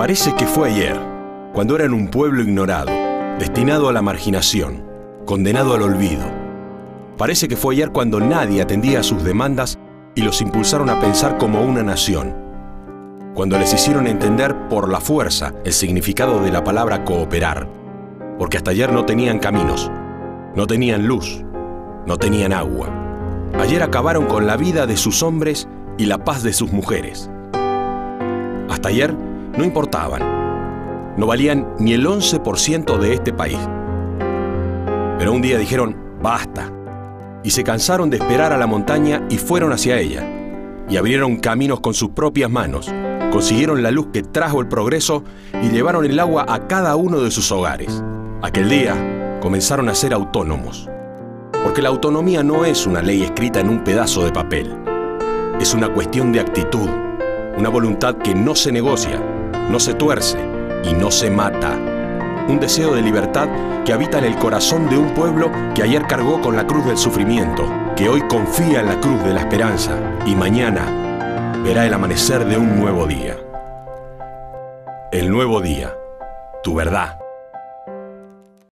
Parece que fue ayer, cuando eran un pueblo ignorado, destinado a la marginación, condenado al olvido. Parece que fue ayer cuando nadie atendía a sus demandas y los impulsaron a pensar como una nación. Cuando les hicieron entender por la fuerza el significado de la palabra cooperar. Porque hasta ayer no tenían caminos, no tenían luz, no tenían agua. Ayer acabaron con la vida de sus hombres y la paz de sus mujeres. Hasta ayer no importaban, no valían ni el 11% de este país. Pero un día dijeron, basta, y se cansaron de esperar a la montaña y fueron hacia ella, y abrieron caminos con sus propias manos, consiguieron la luz que trajo el progreso y llevaron el agua a cada uno de sus hogares. Aquel día comenzaron a ser autónomos, porque la autonomía no es una ley escrita en un pedazo de papel, es una cuestión de actitud, una voluntad que no se negocia, no se tuerce y no se mata. Un deseo de libertad que habita en el corazón de un pueblo que ayer cargó con la cruz del sufrimiento, que hoy confía en la cruz de la esperanza y mañana verá el amanecer de un nuevo día. El nuevo día, tu verdad,